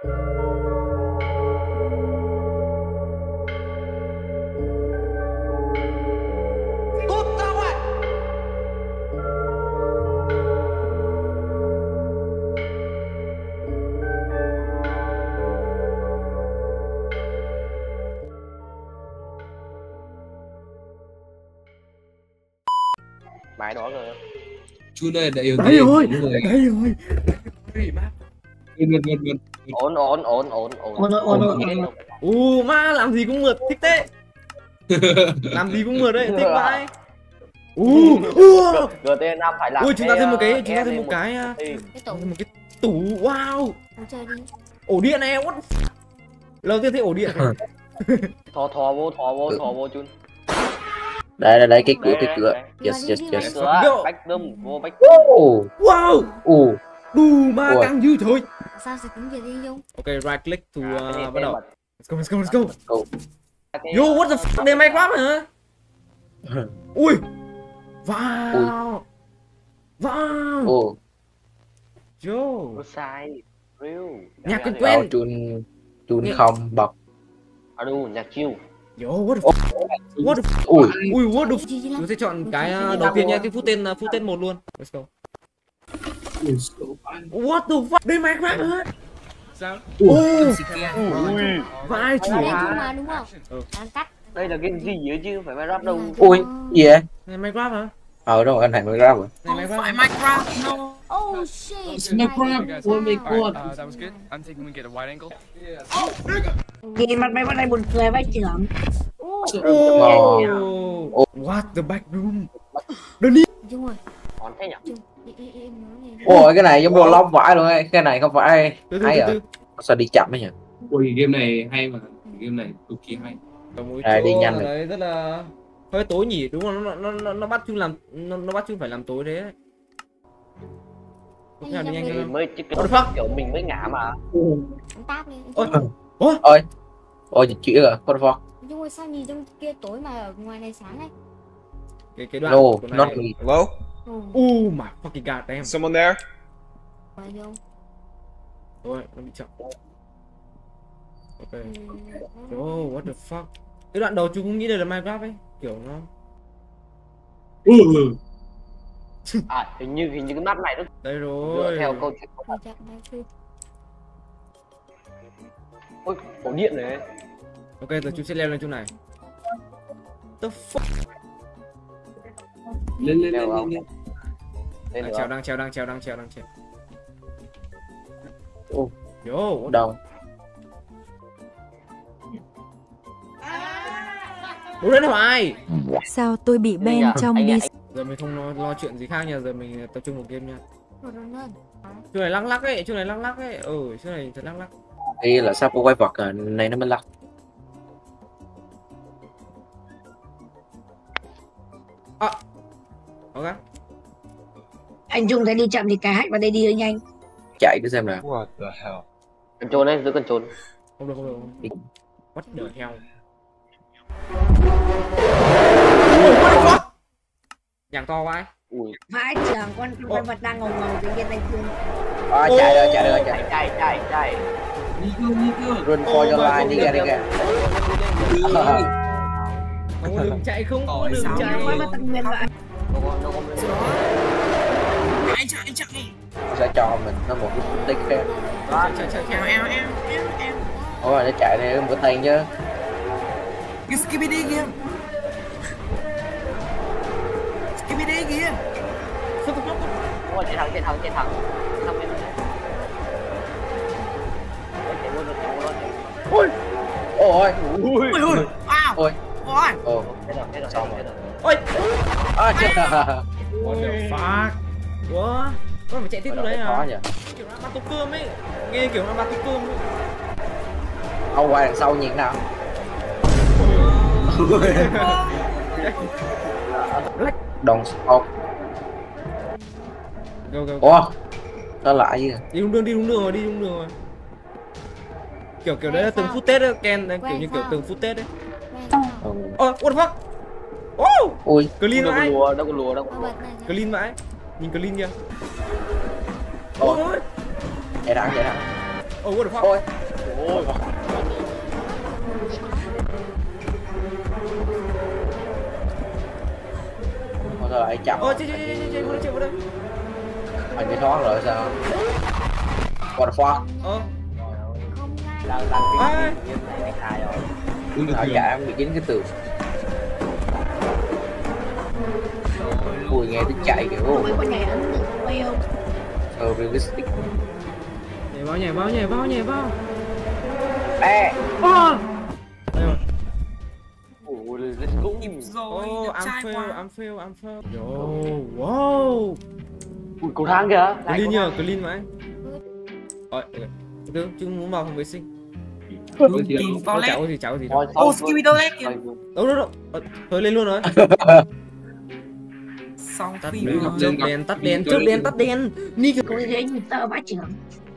Bài đó rồi. Chú này đã yêu Đấy rồi, người. đấy rồi. Ổn. Ma làm gì cũng mượt, thích thế. Làm gì cũng mượt đấy, thích vãi. GT5 phải làm. Ui, chúng ta thêm một cái, thêm một cái tủ, wow. Chơi đi. Ổ điện này, what? Lần tiên thấy ổ điện này. Thò vô chun. Đây cái cửa. Yes. Cửa, backroom, vô back. Wow. Đù ma căng dữ thôi. Sao sẽ tiếng Việt đi Dung? Ok, right click to bắt đầu. Let's go. Yo, Go. what the fuck, đây Minecraft hả? Ui. Wow. Yo. Sai. Real. Nhạc quen. Chun không bật. Nhạc chill. Yo, what the fuck? What the fuck? Ui, what the fuck? Tôi sẽ chọn cái đầu tiên nha, cái footage 1 luôn. Let's go. What the fuck? Đây Minecraft hả? Sao? Vai chủ mà đúng không? Đang cắt. Đây là cái gì ấy chứ phải Minecraft đâu. Ui, gì vậy? Này Minecraft hả? Đâu anh này Minecraft rồi. Này Minecraft. No. Oh shit. It's Minecraft. Oh my god. That was good. I'm thinking we get a wide angle. Game mặt mày bên đây buồn cười vai trưởng. What the back room? Đơn đi. Dung rồi. Còn thế nhỉ? Ôi cái này giống đồ lông vãi luôn ấy. Cái này không phải hay à? Sao đi chậm ấy nhỉ? Ui game này hay mà. Game này cực kỳ hay. Đây đi nhanh rồi. Đấy rất là hơi tối nhỉ, đúng không? Nó bắt Chung làm nó bắt Chung phải làm tối thế. Nào đi nhanh hơn. Mới chứ kiểu mình mới ngã mà. Táp đi. Ôi chữ rồi, what the fuck? Dung rồi, sao nhìn trong kia tối mà ở ngoài này sáng ấy? Cái đoạn No, của not này. me. Hello? Oh my fucking god damn. Someone there? Ôi, nó bị chậm. Ok. Oh, what the fuck? Cái đoạn đầu Chung không nghĩ đây là Minecraft ấy, kiểu nó. Hình như cái map này nó Đây rồi. dựa theo câu chuyện. Ôi, ổ điện này. Ok, giờ Chung sẽ leo lên chỗ này. The fuck? Lên. Đang trèo. Yo, Đâu? Ủa đấy là ai? Sao tôi bị ban trong đi? Giờ mình không lo chuyện gì khác nha, giờ mình tập trung vào game nha. Chỗ này lắc ấy, chỗ này lắc ấy. Chỗ này thật lắc. Đây là sao cô quay vật à, này nó mới lắc. Ok. Anh Dung thấy đi chậm thì cái hack vào đây đi hơi nhanh. Chạy cứ xem nào. What the hell? Control đấy, giữ control. Không được. What the hell? Nhàng to quá. Vãi trưởng con vật đang ngầu tự nhiên anh Dung. Chạy. Đi cơ. Run for your life, đi ra. Không có đường chạy, không có đường chạy. Nó mà tận nguyên vậy. Anh chạy. Nó sẽ cho mình nó một cái tích khác. Chạy. Ôi nó chạy này một tay chứ. Cái skibidi kìa. Sao tôi Ôi, chạy thẳng. Ôi. Ôi. Chết. What the fuck? Ủa? Con phải chạy tiếp đấy à? Kiểu nó bắt tô cơm ấy. Nghe kiểu nó bắt tô cơm ấy. Ông qua đằng sau nhìn nào. Don't stop. Go. Ủa? Nó lại gì? Đi đúng đường rồi. Kiểu đấy là từng phút Tết đấy, Ken đấy, kiểu như kiểu từng phút Tết đấy. What the fuck? Ui. Clean vãi. Đâu có lùa. Clean vãi. Nhìn clean kìa. Ôi. Chạy thẳng. What the fuck? Ôi. Ôi. Thôi thôi lại chậm. Ôi, chạy vào đây. Anh bị thoát rồi sao? What the fuck? Không ngay. Đang kinh này anh khai rồi. Uống được Sao chưa? dạ em bị dính cái tường. Mùi nghe tiếng chạy kiểu Mấy con nhảy ấn được quay không? realistic. Nhảy vào. Ê, Đây rồi. Ôi, let's go. Oh, I'm fail. Yo, wow. Ui, cầu thang kìa. Clean nhờ, clean mãi. Rồi, từ chứ muốn vào phòng vệ sinh. Tìm Cháu cháu gì Rồi, đâu. xong rồi. Đâu. Thôi lên luôn rồi. Xong Tắt phim đèn, rồi. tắt đèn. Ni cái Có thế nhịp tơ bá trưởng.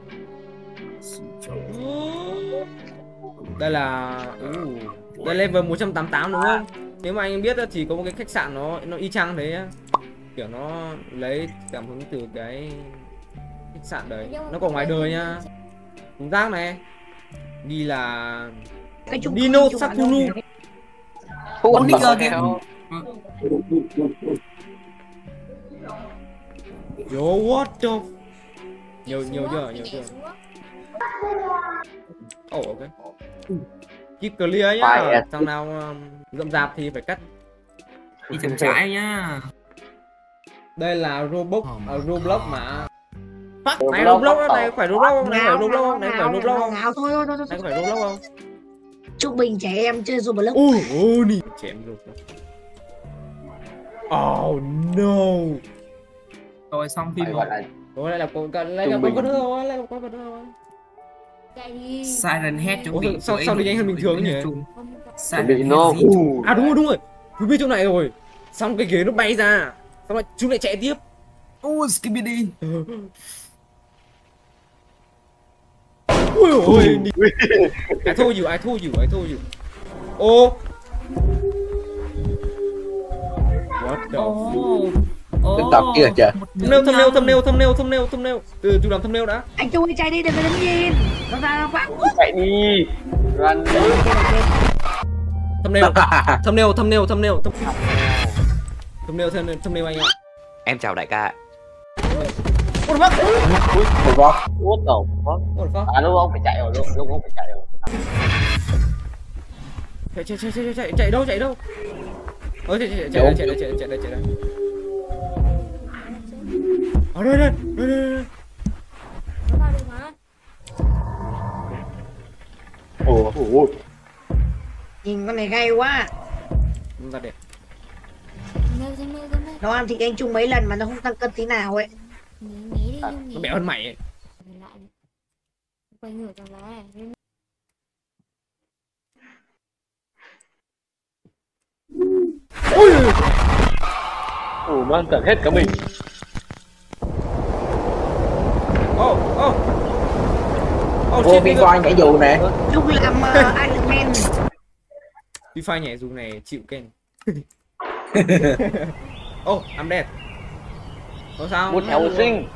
đây là đây level 188 đúng không? Nếu mà anh biết thì có một cái khách sạn nó y chang thế á. Kiểu nó lấy cảm hứng từ cái khách sạn đấy. Nó còn ngoài đời nha. Thùng rác này ghi là Cái chung Dino Sakunu. Con nigger kìa. Yo, what the nhiều chưa? Oh, ok. Keep clear nhá. Thằng nào rậm rạp thì phải cắt. Đi chậm rãi nhá. Đây là Roblox Roblox mà. Fuck, này Roblox này phải Roblox không? Này phải Roblox không? Này phải Roblox không? Ngáo thôi. Này phải Roblox không? Trung bình trẻ em chơi Roblox. Nì chém Roblox. Oh no. Rồi xong phim Phải rồi. gọi là Ủa đây là con nữa rồi. Chạy đi. Siren Head chuẩn bị. Sao đi nhanh hơn bình thường nhỉ? Siren bị Head nó. di chuyển. À đúng rồi. Tôi biết chỗ này rồi. Xong cái ghế nó bay ra. Xong rồi chúng lại chạy tiếp. Skibidi. Ôi I told you. Ô. What the fuck? Đừng tập kia trời. Thumbnail. Từ chú làm thumbnail đã. Anh Trung ơi chạy đi đừng có đứng nhìn. Nó ra nó phát. chạy đi. Run đi. Thumbnail anh ạ. Em chào đại ca. What the fuck? What the fuck? À lúc ông phải chạy rồi, lúc ông phải chạy rồi. Chạy đâu? Ôi chạy đây. Ở đây. Nó vào được mà. Ồ. Nhìn con này gay quá. Ra đẹp. Thêm nêu. Nó ăn thịt anh Trung mấy lần mà nó không tăng cân tí nào ấy. Nghỉ đi. Nó béo hơn mày ấy. Quay ngược trở lại. Ủa mang tận hết cả mình. Ô, Phi Khoa nhảy dù nè. Trung làm Iron Man. Phi Phai nhảy dù này chịu Ken. I'm dead. Sao? Một heo sinh.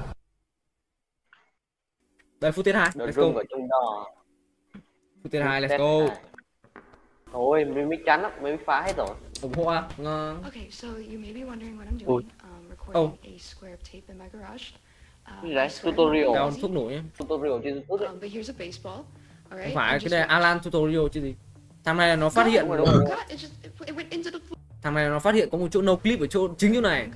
Đây phút tiết 2. Let's go. Ở trong đó. Phút tiết 2, let's go. Thôi, mình chán lắm, mình phá hết rồi. ủng hộ à? Ngon. Okay, so you may be wondering what I'm doing. Recording a square of tape in my garage. Đấy, tutorial. Đào thuốc nổi nhé. Tutorial trên YouTube. But here's a baseball. Không phải cái này Alan tutorial chứ gì. Thằng này là nó phát hiện thằng này nó phát hiện có một chỗ no clip ở chỗ chính chỗ này.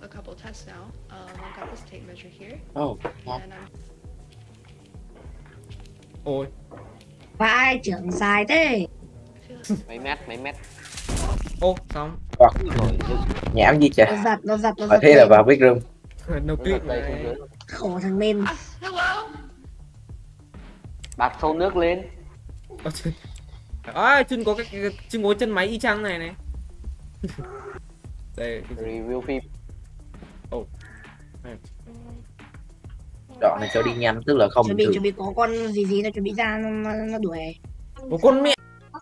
Ôi. Vai trưởng dài thế. Mấy mét. Ô, xong. Nhảm gì trời. Nó giật. Thế là vào big room. No clip này. Khổ thằng nên. Bạt sâu nước lên. Chân có cái chân máy y chang này này. Đây review phim. Đoạn này cho đi nhanh tức là không chuẩn bị có con gì nó chuẩn bị ra nó đuổi. Một con mẹ.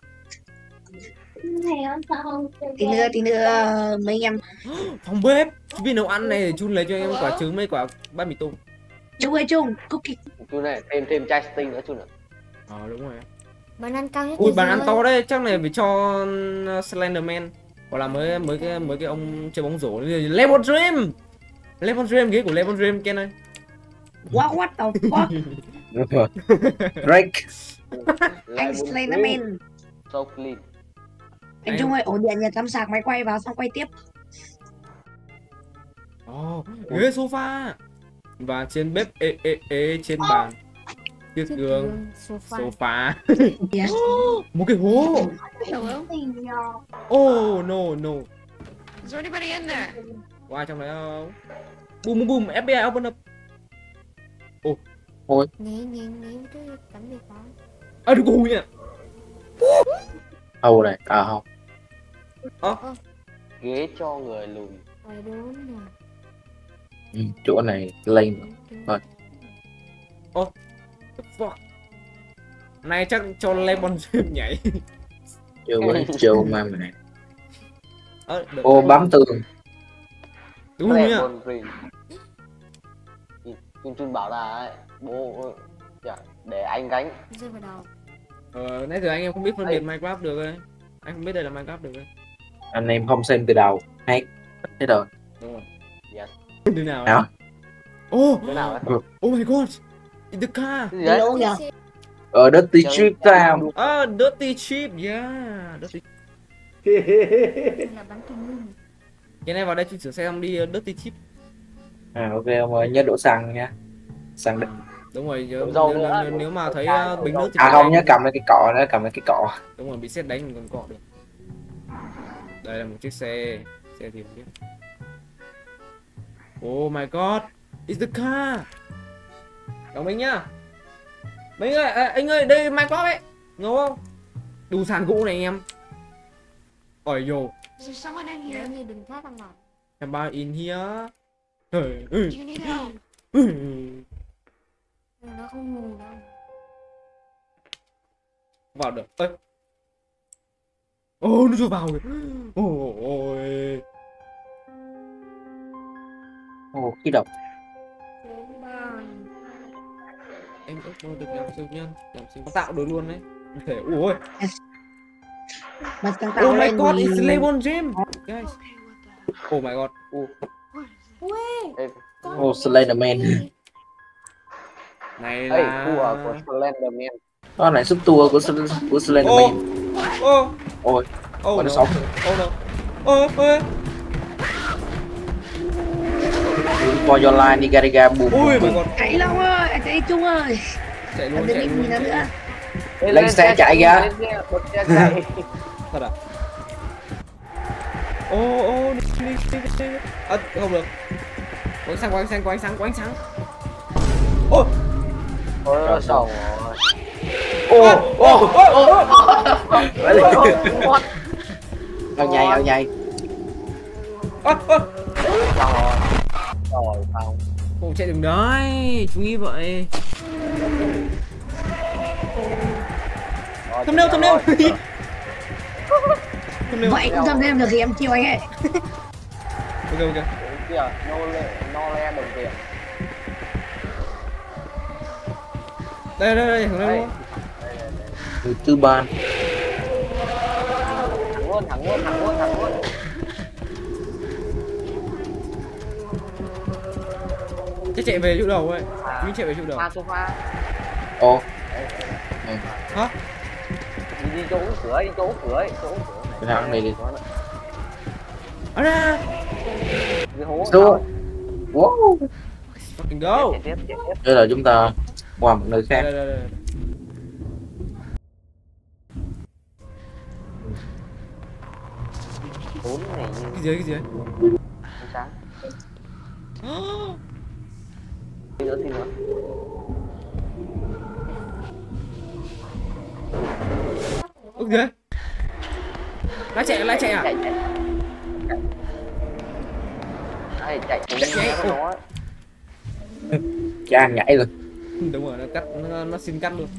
Tí nữa mấy em phòng bếp vì nấu ăn này chun lấy cho em quả trứng mấy quả bát mì tôm. Trung ơi Trung, cookie. Chú này thêm chai sting nữa chú nữa. Đúng rồi. Bàn ăn cao nhất. Ui bàn ăn to đấy, chắc này phải cho Slenderman. Hoặc là mới cái ông chơi bóng rổ Lemon Dream. Lemon Dream, ghế của Lemon Dream Ken ơi. What the fuck? Drake. Anh Slenderman. So clean. Anh Trung ơi, ổ điện nhà tắm sạc máy quay vào xong quay tiếp. Ghế sofa. Và trên bếp trên bàn. Chiếc gương sofa. Yes. Một cái hố. Oh no. Is there anybody in there? Có ai trong đấy không? Boom FBI open up. Ôi. Nghe cái cảnh gì Được đó. cùi nhỉ. Này, không. Ghế cho người lùn. Đúng rồi. Chỗ này lên rồi. Fuck. Này chắc cho Lemon Dream nhảy. Chưa mà mày. Được. Bám tường. Đúng rồi nhá. Chun bảo là bố để anh gánh. Rơi vào đầu. Nãy giờ anh em không biết phân biệt Minecraft được ấy. Anh không biết đây là Minecraft được ấy. Anh em không xem từ đầu. Hay. Thế rồi. Đúng rồi. Yes. Đứa nào ấy? Đứa nào ấy? Oh my god. In the car. Cái gì đấy? Hello nhờ. Dirty Trip Town. Dirty Chip, yeah. Dirty. Là bắn kim luôn. Cái này vào đây chỉnh sửa xe xong đi Dirty Chip. Ok ông ơi, nhớ đổ xăng nha. Xăng đựng. Đúng rồi, nếu mà thấy bình nước thì không nhớ cầm cái cọ nữa, cầm cái cọ. Đúng rồi, bị sét đánh mình còn cọ được. Đây là một chiếc xe thì không biết. Oh my god, it's the car. Chào mình nhá. Mình ơi, anh ơi, đây Minecraft ấy. Ngầu không? Đủ sàn gỗ này anh em. Ôi yo. Is there someone in here? Như đừng thoát ra ngoài. Somebody in here. Do you need help? Nó không ngủ đâu. Vào được. Nó chưa vào rồi. Ôi. Khí độc. Em ước mơ được làm siêu nhân, làm siêu tạo được luôn đấy. Thể ui. Oh my god, it's Lemon Dream. Guys. Oh my god. Slenderman. Này Ê, là của Slenderman. Đó này sub tour của Slenderman. Ôi. Nó sống. For your line, Nigariga boom. Ui my god. Chạy Long ơi, chạy Trung ơi. Chạy luôn. Nữa. Lên xe chạy ra. Thật à? Đi. Không được. Có ánh sáng. Ôi sầu. Ao nhảy. Rồi không. Không chạy đường đấy, chú ý vậy. Thumbnail. Vậy cũng thâm thêm được thì em chiều anh ấy. Ok. Kìa, no le đồng tiền. Đây, thằng đây luôn. Từ tư ban. Thẳng luôn. Chắc chạy về chỗ đầu ấy. Chú chạy về chỗ đầu. Sofa. Hả? Đi chỗ cửa. Cái thằng này đi. Ra. Cái hố. Wow. Fucking go. Tiếp. Đây là chúng ta qua một nơi khác. Đây. Bốn này như Cái gì ấy? ánh sáng. Tí nữa. Ủa gì? Lái chạy à? Chạy nó. Cha nhảy rồi. Đúng rồi, nó xin cắt luôn.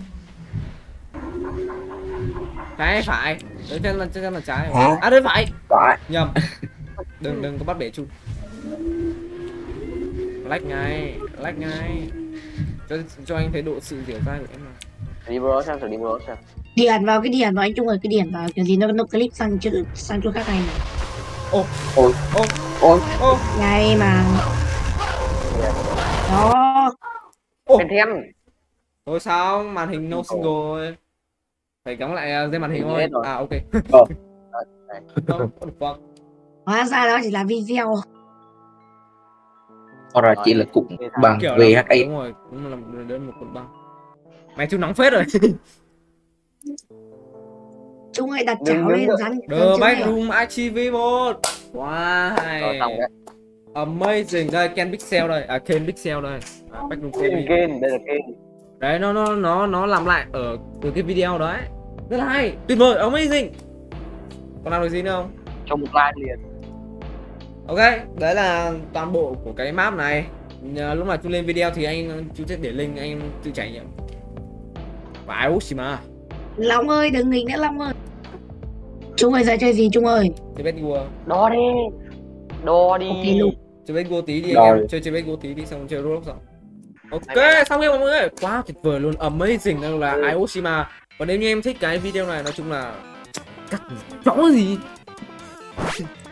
Trái phải. Đấy chắc là trái. Đấy phải. Nhầm. Đừng có bắt bể chung. Lách ngay. cho anh thấy độ sự dẻo dai của em nào. Đi bro xem, thử đi bro xem. Điền vào cái điền vào anh Trung ơi, cái điền vào kiểu gì nó clip sang chỗ khác này này. Ôi Này mà. Đó. Thêm thêm. Thôi sao màn hình no single rồi. Phải cắm lại dây màn hình thôi. À ok. What the fuck. Hóa ra đó chỉ là video. Hoặc là chỉ là cục bằng VHA. Đúng rồi, cũng là một cục băng. Mày chú nóng phết rồi. Trung ơi đặt chảo lên rắn. The Backroom Archive1. Wow. Amazing. Đây Ken Pixel đây. À Ken Pixel đây. Backroom Ken, đây là Ken. Đấy nó làm lại ở từ cái video đấy. Rất là hay, tuyệt vời, amazing. Còn làm được gì nữa không? Trong một live liền. Ok, đấy là toàn bộ của cái map này. Lúc nào chú lên video thì chú sẽ để link anh tự trải nghiệm. Và Aoshima. Long ơi, đừng nghịch nữa Long ơi. Trung ơi giờ chơi gì Trung ơi? Chơi Betgo. Đo đi. Okay, luôn. Chơi Betgo tí đi anh em, chơi Betgo tí đi xong chơi Roblox xong. Ok, xong rồi mọi người. Quá tuyệt vời luôn, amazing, đây là Aoshima. Và nếu như em thích cái video này nói chung là cắt rõ gì